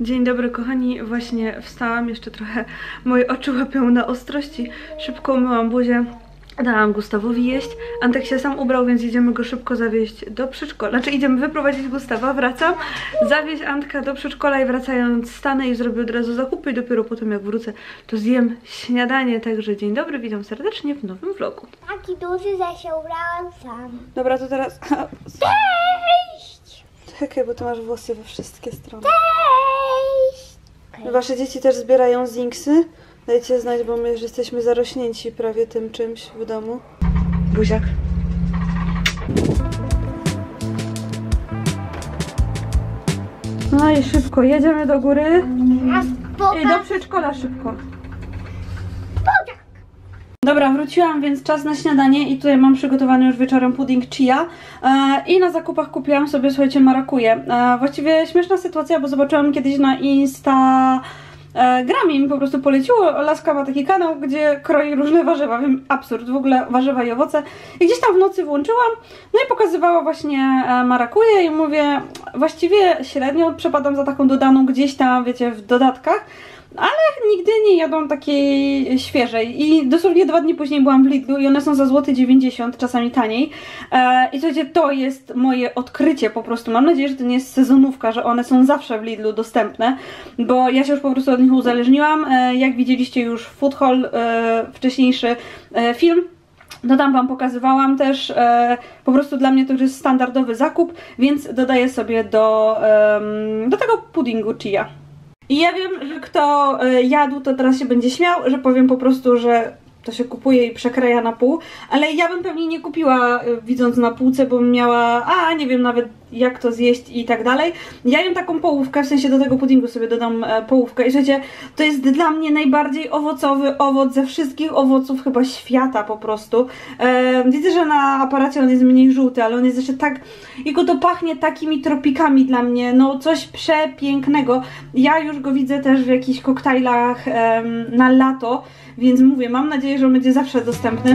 Dzień dobry kochani, właśnie wstałam, jeszcze trochę moje oczy łapią na ostrości. Szybko umyłam buzię, dałam Gustawowi jeść. Antek się sam ubrał, więc idziemy go szybko zawieźć do przedszkola. Znaczy idziemy wyprowadzić Gustawa, wracam, zawieźć Antka do przedszkola i wracając stanę i zrobię od razu zakupy i dopiero potem jak wrócę to zjem śniadanie. Także dzień dobry, witam serdecznie w nowym vlogu. Taki duży, że się ubrałam sam. Dobra, to teraz... Cześć! Czekaj, bo ty masz włosy we wszystkie strony. Cześć! Wasze dzieci też zbierają zinksy? Dajcie znać, bo my już jesteśmy zarośnięci prawie tym czymś w domu. Buziak. No i szybko, jedziemy do góry. I do przedszkola szybko. Dobra, wróciłam, więc czas na śniadanie i tutaj mam przygotowany już wieczorem pudding chia i na zakupach kupiłam sobie, słuchajcie, marakuję. Właściwie śmieszna sytuacja, bo zobaczyłam kiedyś na Instagramie, mi po prostu poleciło, laska ma taki kanał, gdzie kroi różne warzywa, wiem, absurd, w ogóle warzywa i owoce i gdzieś tam w nocy włączyłam, no i pokazywała właśnie marakuję i mówię, właściwie średnio przepadam za taką dodaną gdzieś tam, wiecie, w dodatkach, ale nigdy nie jadłam takiej świeżej i dosłownie 2 dni później byłam w Lidlu i one są za złoty 90, czasami taniej i słuchajcie, to jest moje odkrycie po prostu, mam nadzieję, że to nie jest sezonówka, że one są zawsze w Lidlu dostępne, bo ja się już po prostu od nich uzależniłam, jak widzieliście już Food Haul, wcześniejszy film, no tam wam pokazywałam też, po prostu dla mnie to już jest standardowy zakup, więc dodaję sobie do tego puddingu chia. I ja wiem, że kto jadł, to teraz się będzie śmiał, że powiem po prostu, że to się kupuje i przekroja na pół, ale ja bym pewnie nie kupiła widząc na półce, bo bym miała, nie wiem nawet jak to zjeść i tak dalej. Ja jem taką połówkę, w sensie do tego puddingu sobie dodam połówkę i słuchajcie, to jest dla mnie najbardziej owocowy owoc ze wszystkich owoców chyba świata po prostu. Widzę, że na aparacie on jest mniej żółty, ale on jest jeszcze tak, jego to pachnie takimi tropikami dla mnie, no coś przepięknego. Ja już go widzę też w jakichś koktajlach na lato, więc mówię, mam nadzieję, że on będzie zawsze dostępny.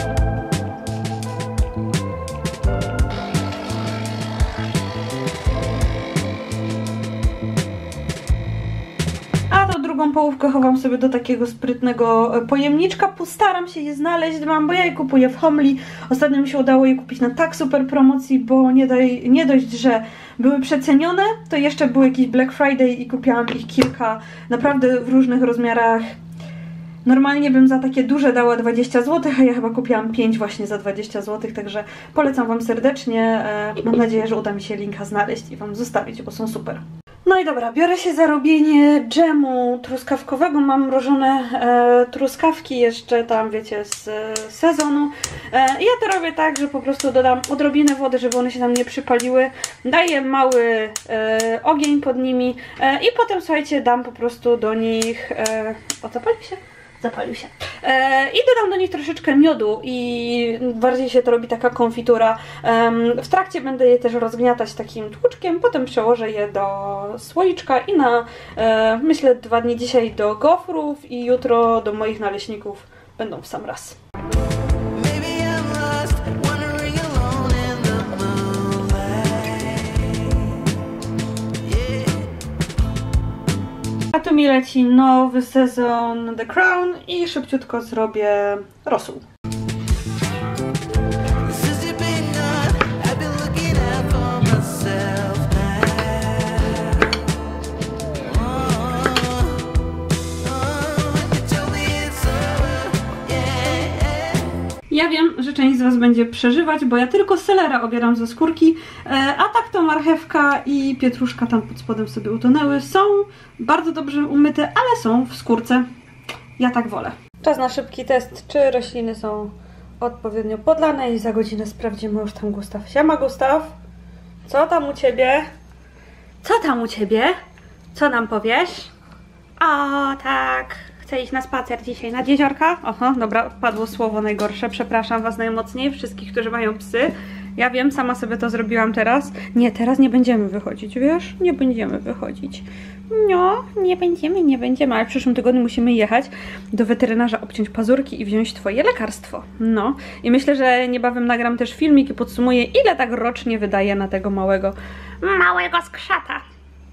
A tą drugą połówkę chowam sobie do takiego sprytnego pojemniczka. Postaram się je znaleźć, bo ja je kupuję w Homli. Ostatnio mi się udało je kupić na tak super promocji, bo nie dość, że były przecenione, to jeszcze był jakiś Black Friday i kupiłam ich kilka, naprawdę w różnych rozmiarach. Normalnie bym za takie duże dała 20 zł, a ja chyba kupiłam 5 właśnie za 20 zł, także polecam wam serdecznie. Mam nadzieję, że uda mi się linka znaleźć i wam zostawić, bo są super. No i dobra, biorę się za robienie dżemu truskawkowego. Mam mrożone truskawki jeszcze tam, wiecie, z sezonu. I ja to robię tak, że po prostu dodam odrobinę wody, żeby one się tam nie przypaliły. Daję mały ogień pod nimi i potem, słuchajcie, dam po prostu do nich... O, zapalił się? Zapalił się. I dodam do nich troszeczkę miodu i bardziej się to robi taka konfitura. W trakcie będę je też rozgniatać takim tłuczkiem, potem przełożę je do słoiczka i na, myślę, 2 dni dzisiaj do gofrów i jutro do moich naleśników będą w sam raz. A tu mi leci nowy sezon The Crown i szybciutko zrobię rosół. Ja wiem, że część z was będzie przeżywać, bo ja tylko selera obieram ze skórki, a tak to marchewka i pietruszka tam pod spodem sobie utonęły. Są bardzo dobrze umyte, ale są w skórce. Ja tak wolę. Czas na szybki test, czy rośliny są odpowiednio podlane i za godzinę sprawdzimy już tam Gustaw. Siema Gustaw, co tam u ciebie? Co tam u ciebie? Co nam powiesz? O tak... Chcę iść na spacer dzisiaj nad jeziorka. Oho, dobra, padło słowo najgorsze. Przepraszam was najmocniej, wszystkich, którzy mają psy. Ja wiem, sama sobie to zrobiłam teraz. Nie, teraz nie będziemy wychodzić, wiesz? Nie będziemy wychodzić. No, nie będziemy, ale w przyszłym tygodniu musimy jechać do weterynarza, obciąć pazurki i wziąć twoje lekarstwo. No, i myślę, że niebawem nagram też filmik i podsumuję, ile tak rocznie wydaje na tego małego skrzata.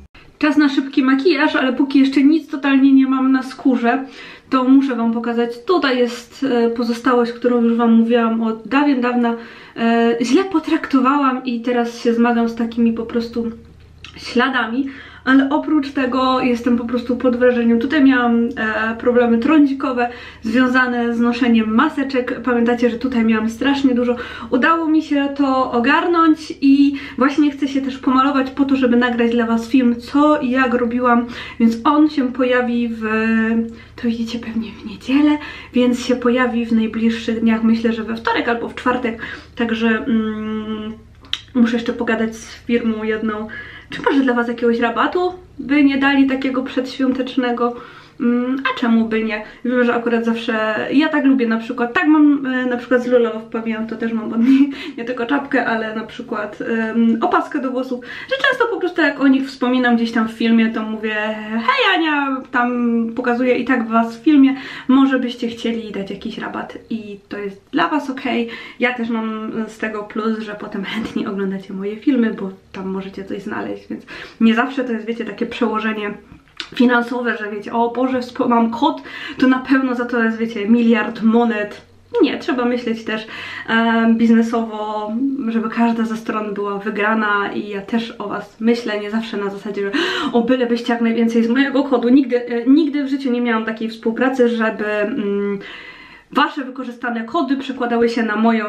Czas na szybki makijaż, ale póki jeszcze nic totalnie nie mam na skórze, to muszę wam pokazać. Tutaj jest pozostałość, którą już wam mówiłam od dawien dawna. Źle potraktowałam i teraz się zmagam z takimi po prostu śladami. Ale oprócz tego jestem po prostu pod wrażeniem. Tutaj miałam problemy trądzikowe związane z noszeniem maseczek. Pamiętacie, że tutaj miałam strasznie dużo. Udało mi się to ogarnąć i właśnie chcę się też pomalować po to, żeby nagrać dla was film, co i jak robiłam. Więc on się pojawi to widzicie pewnie w niedzielę, więc się pojawi w najbliższych dniach. Myślę, że we wtorek albo w czwartek. Także muszę jeszcze pogadać z firmą jedną. Czy może dla was jakiegoś rabatu by nie dali takiego przedświątecznego? A czemu by nie? Wiem, że akurat zawsze ja tak lubię na przykład, tak mam na przykład z Lula wpamiętam, to też mam od niej nie tylko czapkę, ale na przykład opaskę do włosów, że często po prostu jak o nich wspominam gdzieś tam w filmie, to mówię: hej Ania, tam pokazuję i tak was w filmie, może byście chcieli dać jakiś rabat i to jest dla was ok. Ja też mam z tego plus, że potem chętnie oglądacie moje filmy, bo tam możecie coś znaleźć, więc nie zawsze to jest, wiecie, takie przełożenie finansowe, że wiecie, o Boże, mam kod, to na pewno za to jest, wiecie, miliard monet. Nie, trzeba myśleć też biznesowo, żeby każda ze stron była wygrana i ja też o was myślę, nie zawsze na zasadzie, że o byle byście jak najwięcej z mojego kodu. Nigdy w życiu nie miałam takiej współpracy, żeby wasze wykorzystane kody przekładały się na moją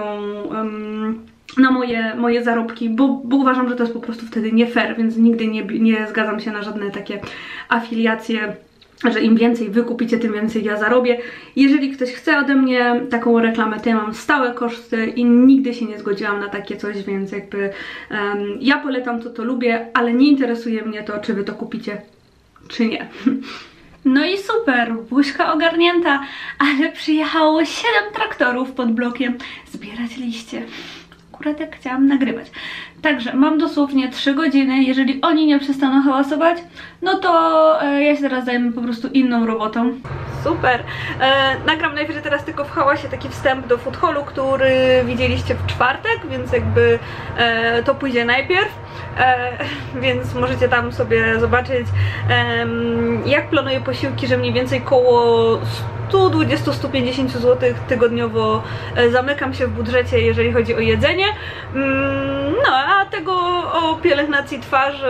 moje zarobki, bo uważam, że to jest po prostu wtedy nie fair, więc nigdy nie zgadzam się na żadne takie afiliacje, że im więcej wy kupicie, tym więcej ja zarobię. Jeżeli ktoś chce ode mnie taką reklamę, to ja mam stałe koszty i nigdy się nie zgodziłam na takie coś, więc jakby ja polecam to lubię, ale nie interesuje mnie to, czy wy to kupicie, czy nie. No i super, buźka ogarnięta, ale przyjechało 7 traktorów pod blokiem zbierać liście. Akurat jak chciałam nagrywać. Także mam dosłownie 3 godziny. Jeżeli oni nie przestaną hałasować, no to ja się teraz zajmę po prostu inną robotą. Super. Nagram najwyżej teraz tylko w hałasie taki wstęp do food hallu, który widzieliście w czwartek, więc jakby to pójdzie najpierw. Więc możecie tam sobie zobaczyć, jak planuję posiłki, że mniej więcej koło 120-150 zł tygodniowo zamykam się w budżecie, jeżeli chodzi o jedzenie. No a tego o pielęgnacji twarzy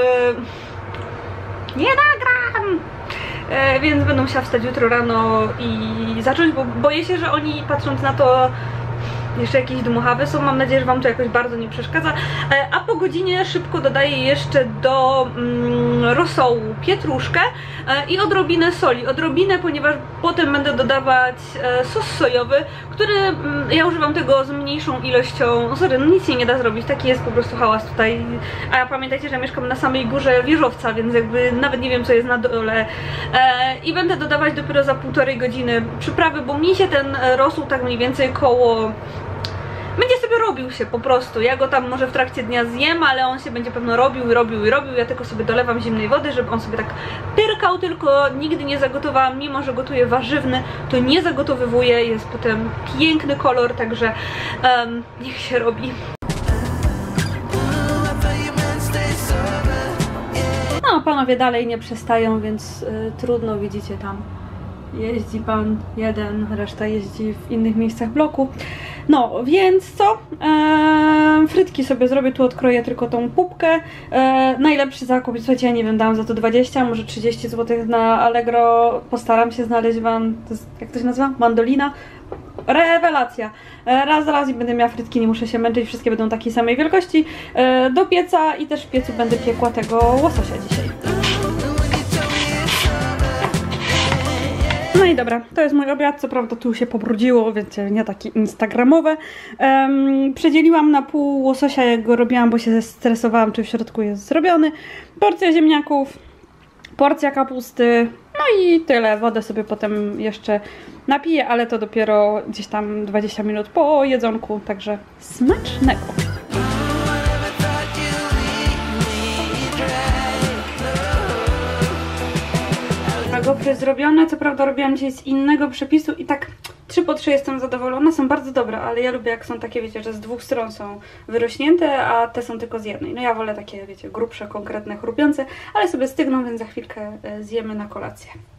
nie nagram, więc będę musiała wstać jutro rano i zacząć, bo boję się, że oni, patrząc na to, jeszcze jakieś dmuchawy są, mam nadzieję, że wam to jakoś bardzo nie przeszkadza. A po godzinie szybko dodaję jeszcze do rosołu pietruszkę i odrobinę soli. Odrobinę, ponieważ potem będę dodawać sos sojowy, który ja używam tego z mniejszą ilością. Sorry, no nic się nie da zrobić, taki jest po prostu hałas tutaj. A pamiętajcie, że ja mieszkam na samej górze wieżowca, więc jakby nawet nie wiem, co jest na dole. I będę dodawać dopiero za 1,5 godziny przyprawy, bo mi się ten rosół tak mniej więcej koło... będzie sobie robił się po prostu. Ja go tam może w trakcie dnia zjem, ale on się będzie pewno robił. Ja tylko sobie dolewam zimnej wody, żeby on sobie tak pyrkał, tylko nigdy nie zagotowałam, mimo że gotuję warzywny, to nie zagotowywuję, jest potem piękny kolor, także niech się robi. No, panowie dalej nie przestają, więc trudno, widzicie, tam jeździ pan jeden, reszta jeździ w innych miejscach bloku. No, więc co? Frytki sobie zrobię, tu odkroję tylko tą pupkę. Najlepszy zakup, słuchajcie, ja nie wiem, dałam za to 20, może 30 zł na Allegro. Postaram się znaleźć wam, to jest, jak to się nazywa? Mandolina. Rewelacja. Raz i będę miała frytki, nie muszę się męczyć, wszystkie będą takiej samej wielkości. Do pieca i też w piecu będę piekła tego łososia dzisiaj. No i dobra, to jest mój obiad, co prawda tu się pobrudziło, więc nie takie instagramowe. Przedzieliłam na pół łososia, jak go robiłam, bo się stresowałam, czy w środku jest zrobiony. Porcja ziemniaków, porcja kapusty, no i tyle. Wodę sobie potem jeszcze napiję, ale to dopiero gdzieś tam 20 minut po jedzonku, także smacznego! Gofry zrobione, co prawda robiłam dzisiaj z innego przepisu i tak 3 po 3 jestem zadowolona, są bardzo dobre, ale ja lubię jak są takie, wiecie, że z 2 stron są wyrośnięte, a te są tylko z jednej. No ja wolę takie, wiecie, grubsze, konkretne, chrupiące, ale sobie stygną, więc za chwilkę zjemy na kolację.